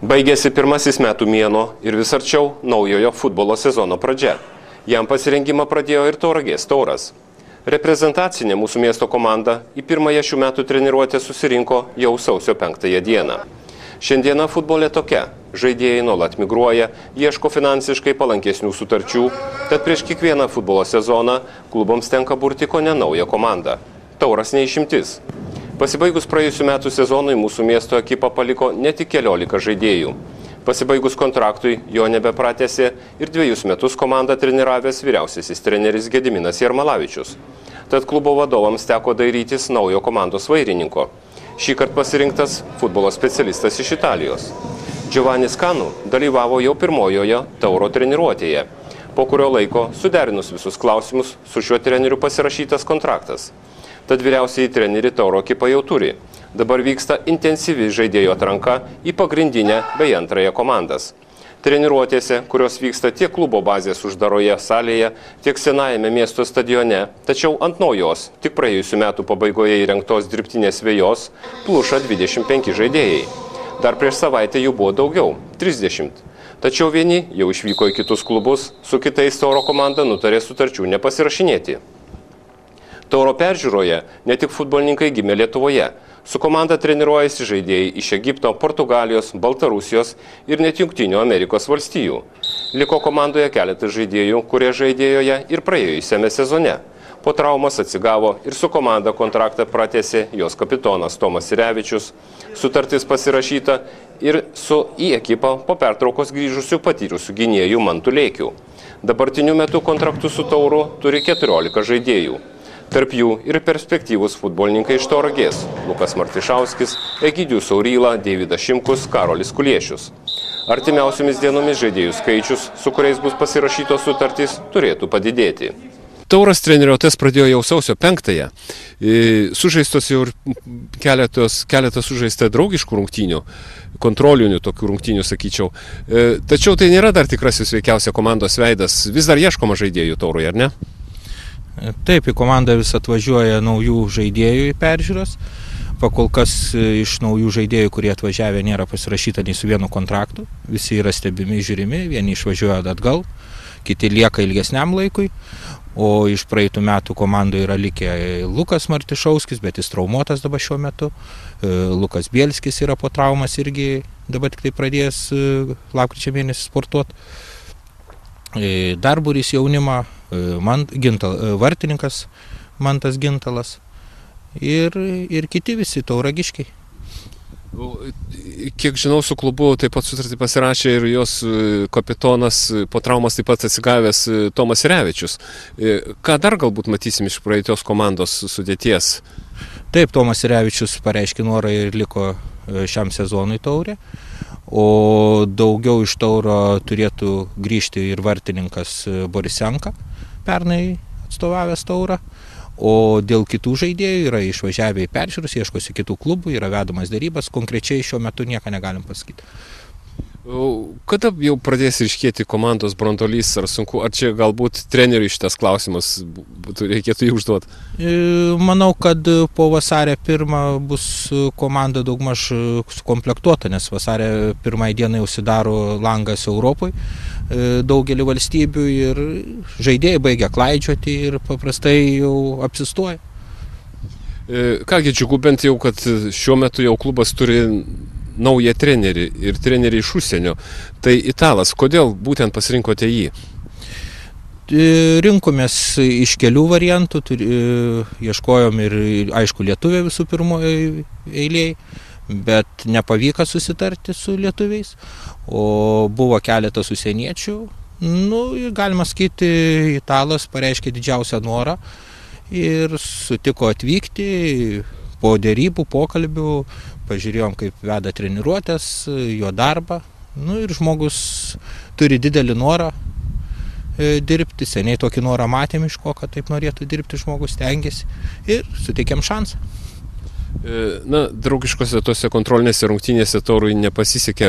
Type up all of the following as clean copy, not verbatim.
Baigėsi pirmasis metų mėnuo ir vis arčiau naujojo futbolo sezono pradžia. Jam pasirengimą pradėjo ir Tauragės Tauras. Reprezentacinė mūsų miesto komanda į pirmąją šių metų treniruotę susirinko jau sausio 5 dieną. Šiandieną futbolė tokia. Žaidėjai nuolat migruoja, ieško finansiškai palankesnių sutarčių, tad prieš kiekvieną futbolo sezoną klubams tenka burti kone naują komandą. Tauras neišimtis. Pasibaigus praėjusių metų sezonui mūsų miesto ekipą paliko ne tik 14 žaidėjų. Pasibaigus kontraktui jo nebepratęsė ir 2 metus komandą treniravęs vyriausiasis treneris Gediminas Jarmalavičius. Tad klubo vadovams teko dairytis naujo komandos vairininko. Šįkart pasirinktas futbolo specialistas iš Italijos. Giovanni Scanu dalyvavo jau pirmojoje Tauro treniruotėje, po kurio laiko suderinus visus klausimus su šiuo treneriu pasirašytas kontraktas. Tad vyriausiai treneri Tauro ekipą jau turi. Dabar vyksta intensyvi žaidėjų atranka į pagrindinę bei antrąją komandas. Treniruotėse, kurios vyksta tiek klubo bazės uždaroje salėje, tiek senajame miesto stadione, tačiau ant naujos, tik praėjusių metų pabaigoje įrengtos dirbtinės vejos, pluša 25 žaidėjai. Dar prieš savaitę jų buvo daugiau – 30. Tačiau vieni jau išvyko į kitus klubus, su kitais Tauro komanda nutarė sutarčių nepasirašinėti. Tauro peržiūroje ne tik futbolininkai gimė Lietuvoje. Su komanda treniruojasi žaidėjai iš Egipto, Portugalijos, Baltarusijos ir net Jungtinių Amerikos valstijų. Liko komandoje keletas žaidėjų, kurie žaidėjoje ir praėjusiame sezone. Po traumos atsigavo ir su komanda kontraktą pratęsė jos kapitonas Tomas Sirevičius. Sutartis pasirašyta ir su į ekipą po pertraukos grįžusių patyrusių gynėjų Mantu Leikiu. Dabartiniu metu kontraktus su Tauru turi 14 žaidėjų. Tarp jų ir perspektyvūs futbolininkai iš Tauragės – Lukas Martišauskis, Egidijus Auryla, Deividas Šimkus, Karolis Kuliešius. Artimiausiomis dienomis žaidėjų skaičius, su kuriais bus pasirašytos sutartys, turėtų padidėti. Tauras treniruotės pradėjo jau sausio 5-ąją. Sužaistos jau keletas sužaista draugiškų rungtynių, kontrolinių tokių rungtynių, sakyčiau. Tačiau tai nėra dar tikrasis veikiausia komandos veidas. Vis dar ieškoma žaidėjų Taurui, ar ne? Taip, į komandą vis atvažiuoja naujų žaidėjų į peržiūros. Pakol kas iš naujų žaidėjų, kurie atvažiavę, nėra pasirašyta nei su vienu kontraktu. Visi yra stebimi, žiūrimi, vieni išvažiuoja atgal, kiti lieka ilgesniam laikui. O iš praeitų metų komandoje yra likę Lukas Martišauskis, bet jis traumuotas dabar šiuo metu. Lukas Bielskis yra po traumas irgi dabar tik tai pradėjęs lapkričio mėnesį sportuoti. Dar būrys jaunimą, vartininkas Mantas Gintalas ir kiti visi tauragiškiai. Kiek žinau, su klubu taip pat sutartį pasirašė ir jos kapitonas po traumas taip pat atsigavęs Tomas Sirevičius. Ką dar galbūt matysim iš praeitos komandos sudėties? Taip, Tomas Sirevičius pareiškė norą ir liko šiam sezonui Taurė. O daugiau iš Tauro turėtų grįžti ir vartininkas Borisenka, pernai atstovavęs Taurą. O dėl kitų žaidėjų yra išvažiavę į peržiūras, ieškosi kitų klubų, yra vedamas derybas. Konkrečiai šiuo metu nieko negalim pasakyti. Kada jau pradės ryškėti komandos branduolys, ar sunku, ar čia galbūt treneriui šitas klausimas reikėtų jį užduoti? Manau, kad po vasario 1 bus komanda daugmaž sukomplektuota, nes vasario 1 dieną jau užsidaro langas Europoje daugelį valstybių ir žaidėjai baigia klaidžioti ir paprastai jau apsistoja. Kągi džiugu bent jau, kad šiuo metu jau klubas turi naują trenerį ir trenerį iš užsienio. Tai italas, kodėl būtent pasirinkote jį? Rinkomės iš kelių variantų, ieškojom ir aišku lietuvė visų pirmoje eilėje, bet nepavyko susitarti su lietuviais, o buvo keletas užsieniečių. Galima sakyti, italas pareiškė didžiausią norą ir sutiko atvykti. Po dėrybų, pokalbių, pažiūrėjom, kaip veda treniruotės, jo darbą. Ir žmogus turi didelį norą dirbti. Seniai tokį norą matėm iš ko, kad taip norėtų dirbti žmogus, stengiasi ir suteikėm šansą. Draugiškose tose kontrolinėse rungtynėse Taurui nepasisekė.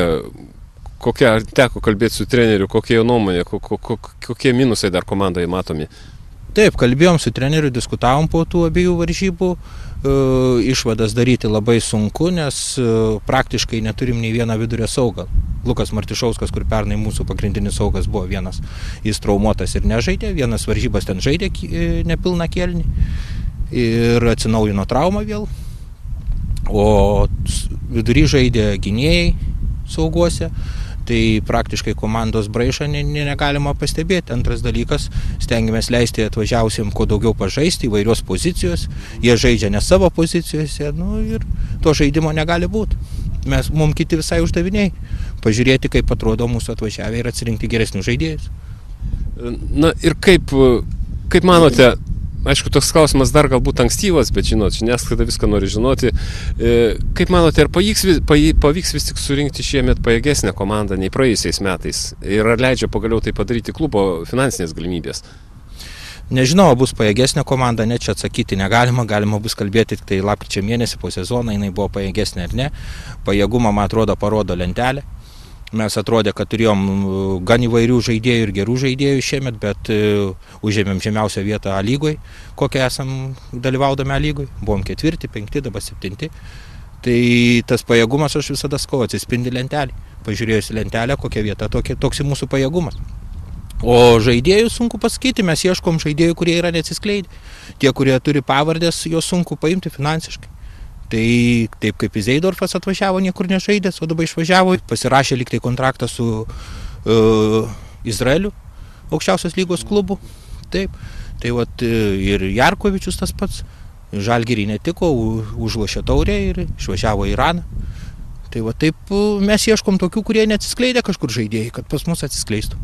Teko kalbėti su treneriu, kokia jo nuomonė, kokie minusai dar komandoje matomi? Taip, kalbėjom su treneriu, diskutavom po tų abiejų varžybų. Išvadas daryti labai sunku, nes praktiškai neturim nei vieną vidurio saugą. Lukas Martišauskas, kur pernai mūsų pagrindinis saugas buvo vienas, jis traumuotas ir nežaidė, vienas varžybas ten žaidė nepilną kėlinį ir atsinaujino traumą vėl. O vidury žaidė gynėjai sauguose. Tai praktiškai komandos braižą negalima pastebėti. Antras dalykas, stengiamės leisti atvažiausiem kuo daugiau pažaisti įvairios pozicijos. Jie žaidžia ne savo pozicijose, ir to žaidimo negali būti. Mums kiti visai uždaviniai. Pažiūrėti, kaip atrodo mūsų atvažiavę ir atsirinkti geresnius žaidėjus. Na ir kaip manote, aišku, toks klausimas dar galbūt ankstyvas, bet žinot, žiniasklaida viską nori žinoti. Kaip manote, ar pavyks vis tik surinkti šiemet pajėgesnę komandą nei praėjusiais metais? Ir ar leidžia pagaliau tai padaryti klubo finansinės galimybės? Nežinau, bus pajėgesnė komanda, ne čia atsakyti negalima, galima bus kalbėti tik tai lapkričio mėnesį po sezoną, jinai buvo pajėgesnė ar ne. Pajėgumą, man atrodo, parodo lentelė. Mes atrodė, kad turėjom gan įvairių žaidėjų ir gerų žaidėjų šiemet, bet užėmėm žemiausią vietą A lygoj, kokią esam dalyvaudami A lygoj. Buvom 4, 5, dabar 7. Tai tas pajėgumas, aš visada sakau, atsispindi lentelį. Pažiūrėjus lentelę, kokia vieta, toks ir mūsų pajėgumas. O žaidėjų sunku pasakyti, mes ieškom žaidėjų, kurie yra neatsiskleidę. Tie, kurie turi pavardės, juos sunku paimti finansiškai. Tai taip kaip Izeidorfas atvažiavo, niekur nežaidęs, o dabar išvažiavo, pasirašė lyg tai kontraktą su Izraeliu, aukščiausios lygos klubu. Taip, tai ir Jarkovičius tas pats, Žalgirį netiko, užlošė taurę ir išvažiavo į Iraną. Tai taip mes ieškom tokių, kurie neatsiskleidė kažkur žaidėjai, kad pas mus atsiskleistų.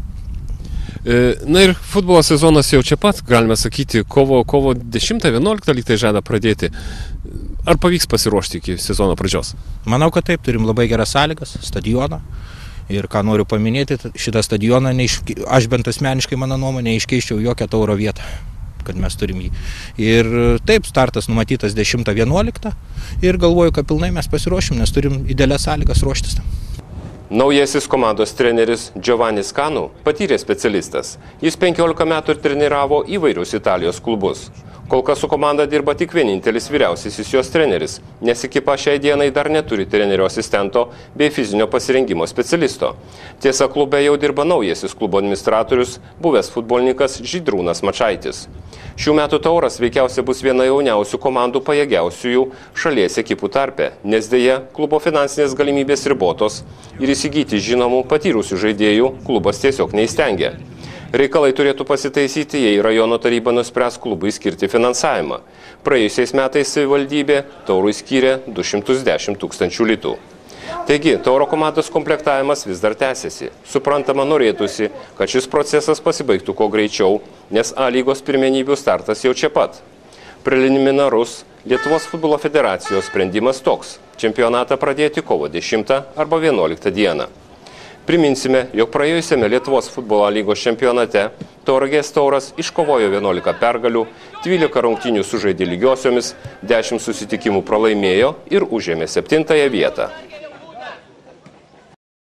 Na ir futbolo sezonas jau čia pat, galime sakyti, kovo 10-11 lyg tai žada pradėti. Ar pavyks pasiruošti iki sezono pradžios? Manau, kad taip, turim labai geras sąlygas, stadioną. Ir ką noriu paminėti, šitą stadioną, aš bent asmeniškai, mano nuomonė, neiškeiščiau jokią tauro vietą, kad mes turim jį. Ir taip, startas numatytas 10-11 ir galvoju, kad pilnai mes pasiruošim, nes turim idealias sąlygas ruoštis tam. Naujasis komandos treneris Giovanni Scanu patyrė specialistas. Jis 15 metų ir treniravo įvairius Italijos klubus. Kol kas su komanda dirba tik vienintelis vyriausiasis jos treneris, nes ekipa šiai dienai dar neturi trenerio asistento bei fizinio pasirengimo specialisto. Tiesa, klube jau dirba naujasis klubo administratorius, buvęs futbolininkas Žydrūnas Mačaitis. Šių metų tauras veikiausiai bus viena jauniausių komandų pajėgiausiųjų šalies ekipų tarpe, nes dėja klubo finansinės galimybės ribotos ir įsigyti žinomų patyrusių žaidėjų klubas tiesiog neįstengia. Reikalai turėtų pasitaisyti, jei rajono taryba nuspręs klubui skirti finansavimą. Praėjusiais metais savivaldybė taurui skyrė 210 000 litų. Taigi, tauro komandos komplektavimas vis dar tęsiasi. Suprantama, norėtųsi, kad šis procesas pasibaigtų kuo greičiau, nes A lygos pirmenybių startas jau čia pat. Preliminarus Lietuvos futbolo federacijos sprendimas toks – čempionatą pradėti kovo 10 arba 11 dieną. Priminsime, jog praėjusiame Lietuvos futbolo lygos čempionate Tauragės Tauras iškovojo 11 pergalių, 12 rungtynių sužaidė lygiosiomis, 10 susitikimų pralaimėjo ir užėmė 7 vietą.